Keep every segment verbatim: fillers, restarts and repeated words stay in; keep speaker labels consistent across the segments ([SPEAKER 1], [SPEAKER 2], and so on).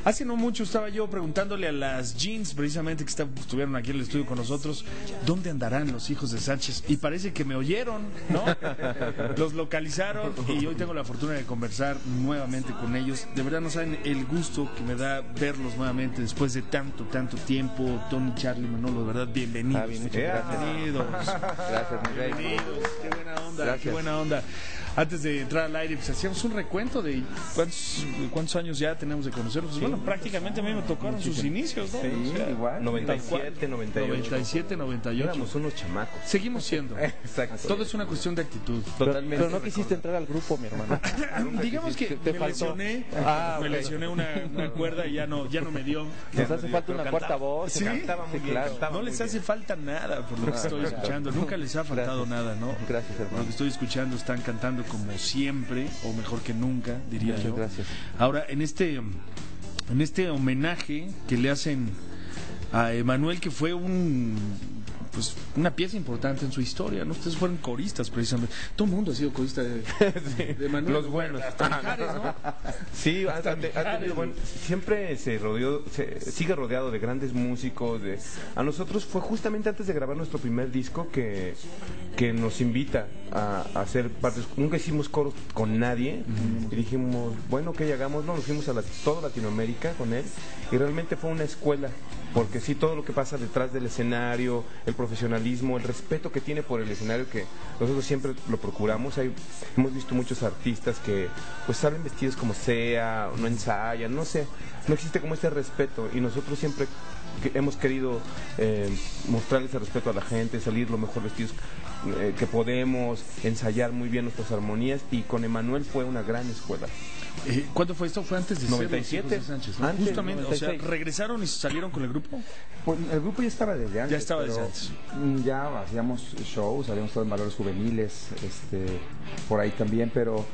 [SPEAKER 1] Hace no mucho estaba yo preguntándole a las Jeans, precisamente, que está, estuvieron aquí en el estudio con nosotros, ¿dónde andarán los hijos de Sánchez? Y parece que me oyeron, ¿no? Los localizaron y hoy tengo la fortuna de conversar nuevamente con ellos. De verdad no saben el gusto que me da verlos nuevamente después de tanto, tanto tiempo. Tony, Charlie, Manolo, de verdad, bienvenidos.
[SPEAKER 2] Ah, bien,
[SPEAKER 1] bienvenidos.
[SPEAKER 2] Gracias, mi rey.
[SPEAKER 1] Bienvenidos. Qué buena onda,
[SPEAKER 2] Gracias.
[SPEAKER 1] qué buena onda. Antes de entrar al aire, pues hacíamos un recuento de cuántos, cuántos años ya tenemos de conocerlos.
[SPEAKER 2] Sí.
[SPEAKER 1] Bueno, prácticamente a mí me tocaron
[SPEAKER 2] Muchísimo.
[SPEAKER 1] sus inicios, ¿no?
[SPEAKER 2] Sí,
[SPEAKER 1] O sea,
[SPEAKER 2] igual. noventa y siete, noventa y ocho.
[SPEAKER 1] noventa y siete, noventa y ocho.
[SPEAKER 2] Éramos unos chamacos.
[SPEAKER 1] Seguimos siendo.
[SPEAKER 2] Exacto.
[SPEAKER 1] Todo es una cuestión de actitud.
[SPEAKER 2] Totalmente.
[SPEAKER 3] Pero no quisiste entrar al grupo, mi hermano.
[SPEAKER 1] Digamos que
[SPEAKER 3] te
[SPEAKER 1] me
[SPEAKER 3] faltó.
[SPEAKER 1] lesioné,
[SPEAKER 3] Ah,
[SPEAKER 1] me
[SPEAKER 3] ok.
[SPEAKER 1] lesioné una, una cuerda y ya no, ya no me dio.
[SPEAKER 3] Nos hace falta una
[SPEAKER 2] Pero
[SPEAKER 3] cuarta
[SPEAKER 2] cantaba.
[SPEAKER 3] voz.
[SPEAKER 1] Sí,
[SPEAKER 2] Cantaba muy
[SPEAKER 3] sí,
[SPEAKER 2] bien,
[SPEAKER 3] claro.
[SPEAKER 2] cantaba
[SPEAKER 1] No
[SPEAKER 2] muy
[SPEAKER 1] les
[SPEAKER 2] bien.
[SPEAKER 1] hace falta nada por lo que estoy escuchando. Nunca les ha faltado
[SPEAKER 3] Gracias.
[SPEAKER 1] nada, ¿no?
[SPEAKER 3] Gracias,
[SPEAKER 1] Por lo
[SPEAKER 3] hermano.
[SPEAKER 1] que estoy escuchando están cantando como siempre, o mejor que nunca, diría
[SPEAKER 3] Muchas
[SPEAKER 1] yo.
[SPEAKER 3] gracias.
[SPEAKER 1] Ahora, en este, en este homenaje que le hacen a Emanuel, que fue un pues una pieza importante en su historia, ¿no? Ustedes fueron coristas, precisamente. Todo el mundo ha sido corista de, de Emanuel.
[SPEAKER 2] Los buenos.
[SPEAKER 1] Hasta Mijares, ¿no?
[SPEAKER 2] Sí, ha,
[SPEAKER 1] Hasta
[SPEAKER 2] ha- ha
[SPEAKER 1] Mijares,
[SPEAKER 2] tenido buen- siempre se rodeó, se, sigue rodeado de grandes músicos. De, a nosotros fue justamente antes de grabar nuestro primer disco que, que nos invita a, a hacer partes. Nunca hicimos coros con nadie y dijimos, bueno, que hagámoslo. Nos fuimos a la, toda Latinoamérica con él y realmente fue una escuela. Porque sí, todo lo que pasa detrás del escenario, el profesionalismo, el respeto que tiene por el escenario, que nosotros siempre lo procuramos. Hay, hemos visto muchos artistas que pues salen vestidos como sea, no ensayan, no sé, no existe como este respeto y nosotros siempre que hemos querido eh, mostrarle ese respeto a la gente, salir lo mejor vestidos eh, que podemos, ensayar muy bien nuestras armonías y con Emanuel fue una gran escuela.
[SPEAKER 1] Eh, ¿Cuándo fue esto? Fue antes de
[SPEAKER 2] noventa y
[SPEAKER 1] ser los
[SPEAKER 2] siete.
[SPEAKER 1] hijos de Sánchez, ¿no?
[SPEAKER 2] Antes,
[SPEAKER 1] Justamente,
[SPEAKER 2] noventa y
[SPEAKER 1] o sea,
[SPEAKER 2] seis.
[SPEAKER 1] regresaron y salieron con el grupo.
[SPEAKER 4] Pues el grupo ya estaba desde antes.
[SPEAKER 1] Ya estaba desde
[SPEAKER 4] pero,
[SPEAKER 1] antes.
[SPEAKER 4] mm, Ya hacíamos shows, salíamos todos en valores juveniles, este, por ahí también, pero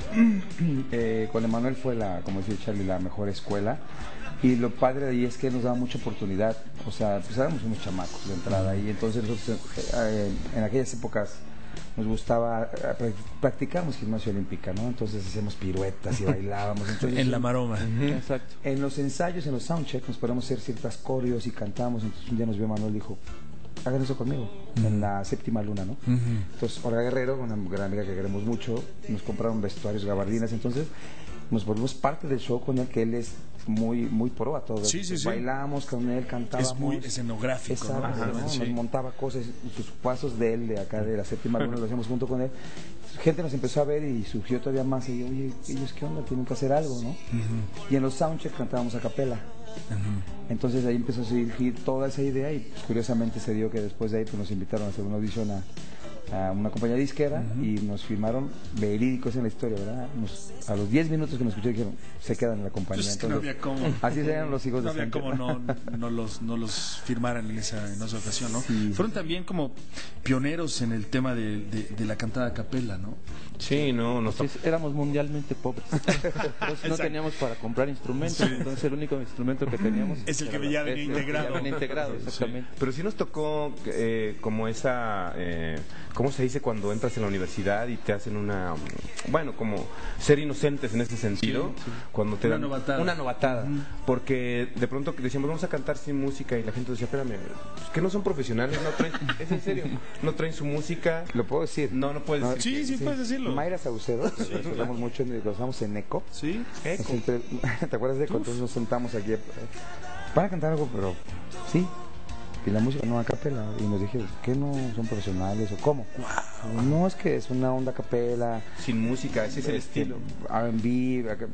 [SPEAKER 4] eh, con Emanuel fue la, como decía Charlie, la mejor escuela. Y lo padre de ahí es que nos daba mucha oportunidad. O sea, pues éramos unos chamacos de entrada y entonces nosotros eh, en aquellas épocas nos gustaba eh, practicamos gimnasia olímpica, ¿no? Entonces hacíamos piruetas y bailábamos. Entonces,
[SPEAKER 1] En la maroma.
[SPEAKER 3] Exacto.
[SPEAKER 4] en los ensayos, en los soundchecks, nos podíamos hacer ciertas coreos y cantamos. Entonces un día nos vio Manuel y dijo, hagan eso conmigo, en la séptima luna, ¿no?
[SPEAKER 1] Ujú.
[SPEAKER 4] Entonces Olga Guerrero, una gran amiga que queremos mucho, nos compraron vestuarios, gabardinas, entonces nos volvimos parte del show con él, que él es muy muy pro a todo.
[SPEAKER 1] Sí, sí, sí.
[SPEAKER 4] Bailamos con él, cantábamos.
[SPEAKER 1] Es muy escenográfico, ¿no?
[SPEAKER 4] Exacto, ¿no?
[SPEAKER 1] Sí.
[SPEAKER 4] Nos montaba cosas, sus pasos de él, de acá de la séptima luna, lo hacíamos junto con él. Gente nos empezó a ver y surgió todavía más. Y oye, ellos qué onda, tienen que hacer algo, ¿no?
[SPEAKER 1] Ujú.
[SPEAKER 4] Y en los soundchecks cantábamos a capela.
[SPEAKER 1] Ujú.
[SPEAKER 4] Entonces ahí empezó a surgir toda esa idea y pues, curiosamente se dio que después de ahí pues, nos invitaron a hacer una audición a, a una compañía disquera y nos firmaron verídicos en la historia, ¿verdad? Nos- a los diez minutos que nos escucharon dijeron, se quedan en la compañía.
[SPEAKER 1] Pues es que no
[SPEAKER 4] Entonces,
[SPEAKER 1] había cómo.
[SPEAKER 4] así serían los hijos
[SPEAKER 1] No
[SPEAKER 4] de
[SPEAKER 1] había
[SPEAKER 4] Sánchez.
[SPEAKER 1] cómo no, no, los, no los firmaran en esa, en esa ocasión, ¿no?
[SPEAKER 4] Sí.
[SPEAKER 1] Fueron también como pioneros en el tema de, de, de la cantada a capela, ¿no?
[SPEAKER 2] Sí, no, nos
[SPEAKER 3] Sí, éramos mundialmente pobres. Entonces no
[SPEAKER 1] Exacto.
[SPEAKER 3] teníamos para comprar instrumentos. Entonces el único instrumento que teníamos
[SPEAKER 1] Es el que
[SPEAKER 3] era-
[SPEAKER 1] ya venía
[SPEAKER 3] es el que
[SPEAKER 1] integrado.
[SPEAKER 3] ya venía integrado, exactamente.
[SPEAKER 2] Pero sí nos tocó eh, como esa, eh, ¿cómo se dice cuando entras en la universidad y te hacen una, bueno, como ser inocentes en ese sentido,
[SPEAKER 1] Sí, sí.
[SPEAKER 2] cuando te
[SPEAKER 1] Una
[SPEAKER 2] dan
[SPEAKER 1] novatada.
[SPEAKER 2] una novatada,
[SPEAKER 1] Ujú.
[SPEAKER 2] porque de pronto decíamos vamos a cantar sin música y la gente decía, espérame, pues, que no son profesionales, no traen, es en serio, no traen su música,
[SPEAKER 4] ¿Lo puedo decir?
[SPEAKER 2] no, no puedes
[SPEAKER 4] No,
[SPEAKER 2] decir.
[SPEAKER 1] Sí, sí, puedes decirlo.
[SPEAKER 4] Mayra Saucedo, que lo usamos mucho, en- lo usamos en ECO.
[SPEAKER 1] Sí.
[SPEAKER 2] ¿Eh?
[SPEAKER 4] Nos entre- ¿Te acuerdas de ECO? Entonces nos sentamos aquí eh, para cantar algo, pero sí. Y la música no a capela. Y nos dijeron, ¿qué no son profesionales o cómo? No, es que es una onda a capela.
[SPEAKER 2] Sin música, ese es el
[SPEAKER 4] este,
[SPEAKER 2] estilo.
[SPEAKER 4] R and B. A,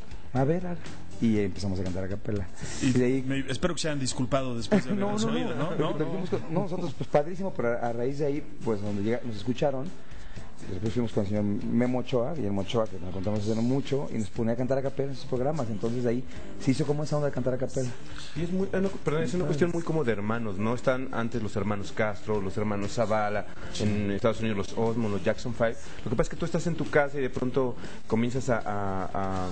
[SPEAKER 4] a ver, a- y empezamos a cantar a capela.
[SPEAKER 1] Y
[SPEAKER 4] Y de ahí
[SPEAKER 1] me- espero que se hayan disculpado después de
[SPEAKER 4] no,
[SPEAKER 1] habernos
[SPEAKER 4] no, no,
[SPEAKER 1] oído, ¿no?
[SPEAKER 4] Lo-
[SPEAKER 1] ¿No?
[SPEAKER 4] lo dijimos con- no, nosotros pues padrísimo, pero a, a raíz de ahí, pues donde llega, nos escucharon, después fuimos con el señor Memo Ochoa, Guillermo Ochoa, que nos contamos hace no mucho, y nos ponía a cantar a capela en sus programas, entonces de ahí se hizo como esa onda de cantar a capela.
[SPEAKER 2] Y es muy, eh, no, perdón, es una cuestión muy como de hermanos, ¿no? Están antes los hermanos Castro, los hermanos Zavala, en Estados Unidos los Osmo, los Jackson Five. Lo que pasa es que tú estás en tu casa y de pronto comienzas a, a- a-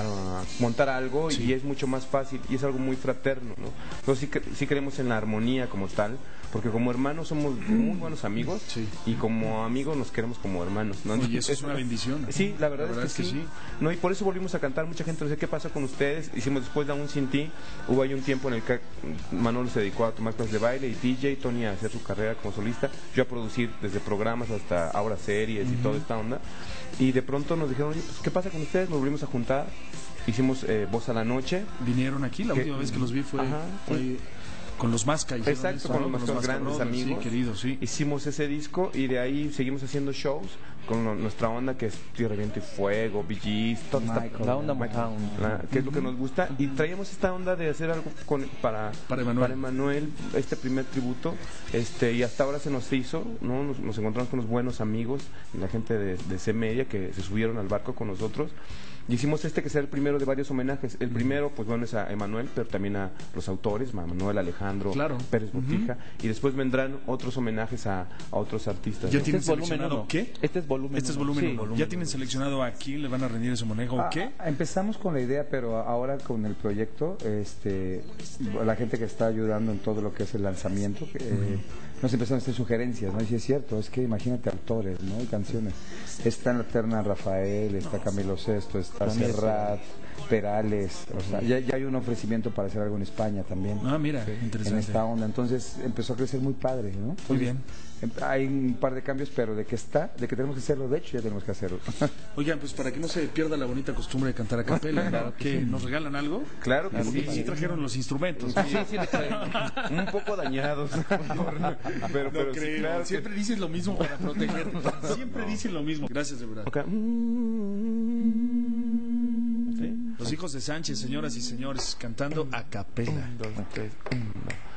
[SPEAKER 2] a montar algo y es mucho más fácil y es algo muy fraterno, ¿no? Entonces sí, cre- sí creemos en la armonía como tal, porque como hermanos somos muy buenos amigos
[SPEAKER 1] Sí.
[SPEAKER 2] y como amigos nos queremos como como hermanos, ¿no?
[SPEAKER 1] Oye, eso es una bendición.
[SPEAKER 2] Sí, la verdad,
[SPEAKER 1] La verdad
[SPEAKER 2] es, que
[SPEAKER 1] es que
[SPEAKER 2] sí.
[SPEAKER 1] sí.
[SPEAKER 2] No, y por eso volvimos a cantar. Mucha gente nos dice, ¿qué pasa con ustedes? Hicimos después de Aún Sin Ti. Hubo ahí un tiempo en el que Manolo se dedicó a tomar clases de baile y D J, Tony a hacer su carrera como solista, yo a producir desde programas hasta ahora series y toda esta onda. Y de pronto nos dijeron, oye, pues, ¿qué pasa con ustedes? Nos volvimos a juntar. Hicimos eh, Voz a la Noche.
[SPEAKER 1] Vinieron aquí, la
[SPEAKER 2] que,
[SPEAKER 1] última vez que los vi fue,
[SPEAKER 2] ajá,
[SPEAKER 1] fue con los Masca.
[SPEAKER 2] Exacto,
[SPEAKER 1] eso,
[SPEAKER 2] con
[SPEAKER 1] ¿no?
[SPEAKER 2] los Masca, grandes
[SPEAKER 1] Brothers,
[SPEAKER 2] amigos.
[SPEAKER 1] Sí, queridos, sí.
[SPEAKER 2] Hicimos ese disco y de ahí seguimos haciendo shows con lo, nuestra onda que es Tierra, Viento y Fuego, Bee Gees, toda esta-
[SPEAKER 4] Michael,
[SPEAKER 3] La onda
[SPEAKER 2] Michael,
[SPEAKER 3] Motown.
[SPEAKER 2] la- que es lo que nos gusta, y traíamos esta onda de hacer algo con, para,
[SPEAKER 1] Para Emanuel.
[SPEAKER 2] Emanuel, este primer tributo, este y hasta ahora se nos hizo, ¿no? Nos, nos encontramos con unos buenos amigos, la gente de, de C Media que se subieron al barco con nosotros. Y hicimos este que será el primero de varios homenajes. El primero, pues bueno, es a Emanuel, pero también a los autores, a Manuel Alejandro,
[SPEAKER 1] Claro.
[SPEAKER 2] Pérez Botija. Y después vendrán otros homenajes a, a otros artistas.
[SPEAKER 1] ¿Ya
[SPEAKER 2] ¿no?
[SPEAKER 1] tienen
[SPEAKER 3] Este es volumen
[SPEAKER 1] seleccionado
[SPEAKER 3] uno.
[SPEAKER 1] qué?
[SPEAKER 3] Este es volumen
[SPEAKER 1] Este es
[SPEAKER 3] uno.
[SPEAKER 1] volumen
[SPEAKER 3] Sí,
[SPEAKER 1] uno. ¿Ya tienen seleccionado a quién le van a rendir ese homenaje o
[SPEAKER 4] Ah,
[SPEAKER 1] qué?
[SPEAKER 4] Empezamos con la idea, pero ahora con el proyecto, este, la gente que está ayudando en todo lo que es el lanzamiento, que, eh, nos empezaron a hacer sugerencias, ¿no? Y sí es cierto, es que imagínate autores, ¿no? Y canciones. Está en la terna Rafael, está Camilo Sesto, está
[SPEAKER 3] También
[SPEAKER 4] Serrat, Perales, o sea, ya, ya hay un ofrecimiento para hacer algo en España también.
[SPEAKER 1] Ah, mira,
[SPEAKER 4] en
[SPEAKER 1] interesante.
[SPEAKER 4] esta onda, entonces empezó a crecer muy padre, ¿no? Entonces,
[SPEAKER 1] Muy bien.
[SPEAKER 4] em- Hay un par de cambios, pero de que está, de que tenemos que hacerlo, de hecho ya tenemos que hacerlo.
[SPEAKER 1] Oigan, pues para que no se pierda la bonita costumbre de cantar a capela, ¿no? ¿Qué? ¿Nos regalan algo?
[SPEAKER 2] Claro que
[SPEAKER 1] Porque
[SPEAKER 2] sí.
[SPEAKER 1] sí trajeron los instrumentos.
[SPEAKER 2] Sí, sí, le traen. Un poco dañados. pero, pero
[SPEAKER 1] No
[SPEAKER 2] sí,
[SPEAKER 1] creo.
[SPEAKER 2] claro que-
[SPEAKER 1] Siempre dices lo mismo para proteger. Siempre dicen lo mismo. Gracias, de verdad.
[SPEAKER 2] Ok. ¿Sí?
[SPEAKER 1] Los hijos de Sánchez, señoras y señores, cantando a capela.
[SPEAKER 2] Dos, tres, uno.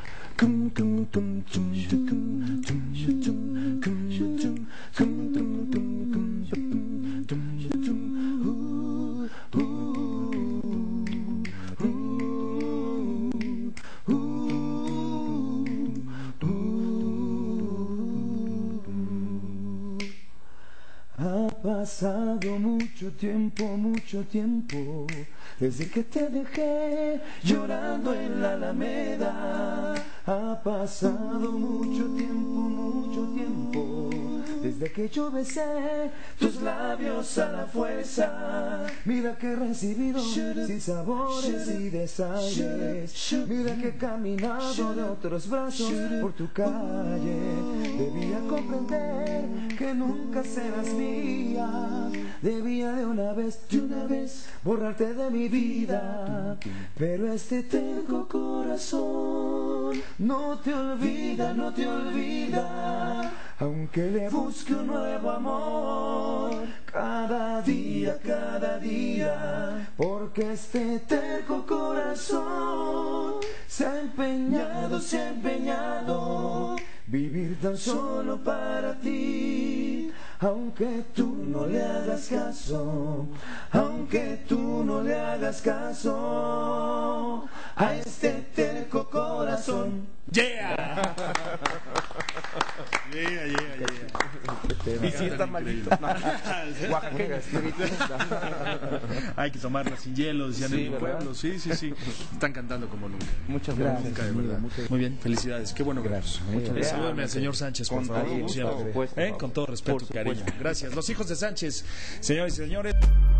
[SPEAKER 4] Ha pasado mucho tiempo, mucho tiempo, desde que te dejé llorando en la Alameda. Ha pasado mucho tiempo, mucho tiempo, desde que yo besé tus labios a la fuerza. Mira que he recibido sin sabores y desaires. Mira que he caminado de otros brazos por tu calle. Debía comprender que nunca serás mía. Debía de una vez, de una vez, borrarte de mi vida. Pero este terco corazón no te olvida, no te olvida. Aunque le busque un nuevo amor, cada día, cada día, porque este terco corazón se ha empeñado, se ha empeñado, vivir tan solo para ti. Aunque tú no le hagas caso, aunque tú no le hagas caso a este terco corazón.
[SPEAKER 1] ¡Yeah! Yeah, yeah, yeah.
[SPEAKER 2] Y si está malito. Oaxaqueña.
[SPEAKER 1] Hay que tomarla sin hielo, decían
[SPEAKER 3] Sí,
[SPEAKER 1] en mi
[SPEAKER 3] ¿verdad?
[SPEAKER 1] pueblo. Sí, sí, sí. Están cantando como nunca.
[SPEAKER 3] Muchas
[SPEAKER 4] Gracias,
[SPEAKER 3] gracias.
[SPEAKER 1] Nunca, de
[SPEAKER 4] amigo,
[SPEAKER 1] verdad.
[SPEAKER 4] muchas-
[SPEAKER 1] Muy bien, felicidades. Qué bueno.
[SPEAKER 4] Gracias.
[SPEAKER 1] Muchas
[SPEAKER 4] Muchas
[SPEAKER 1] gracias.
[SPEAKER 2] gracias.
[SPEAKER 1] Salúdame al señor Sánchez, por
[SPEAKER 2] Con
[SPEAKER 1] favor.
[SPEAKER 2] todo
[SPEAKER 1] como
[SPEAKER 2] gusto,
[SPEAKER 1] siempre.
[SPEAKER 3] por supuesto.
[SPEAKER 1] ¿Eh? Con todo respeto
[SPEAKER 3] Por
[SPEAKER 1] y cariño.
[SPEAKER 3] supuesto.
[SPEAKER 1] Gracias. Los hijos de Sánchez, señores y señores.